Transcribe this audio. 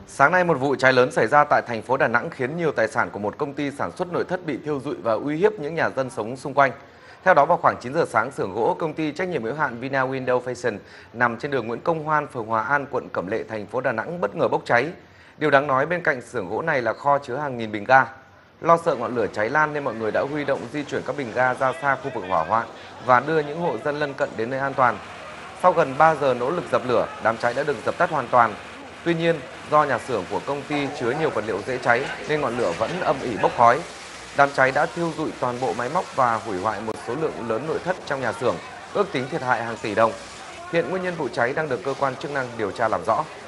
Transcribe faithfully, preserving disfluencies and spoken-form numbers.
Sáng nay, một vụ cháy lớn xảy ra tại thành phố Đà Nẵng khiến nhiều tài sản của một công ty sản xuất nội thất bị thiêu rụi và uy hiếp những nhà dân sống xung quanh. Theo đó, vào khoảng chín giờ sáng, xưởng gỗ công ty trách nhiệm hữu hạn Vina Window Fashion nằm trên đường Nguyễn Công Hoan, phường Hòa An, quận Cẩm Lệ, thành phố Đà Nẵng bất ngờ bốc cháy. Điều đáng nói, bên cạnh xưởng gỗ này là kho chứa hàng nghìn bình ga. Lo sợ ngọn lửa cháy lan nên mọi người đã huy động di chuyển các bình ga ra xa khu vực hỏa hoạn và đưa những hộ dân lân cận đến nơi an toàn. Sau gần ba giờ nỗ lực dập lửa, đám cháy đã được dập tắt hoàn toàn. Tuy nhiên, do nhà xưởng của công ty chứa nhiều vật liệu dễ cháy nên ngọn lửa vẫn âm ỉ bốc khói. Đám cháy đã thiêu rụi toàn bộ máy móc và hủy hoại một số lượng lớn nội thất trong nhà xưởng, ước tính thiệt hại hàng tỷ đồng. Hiện nguyên nhân vụ cháy đang được cơ quan chức năng điều tra làm rõ.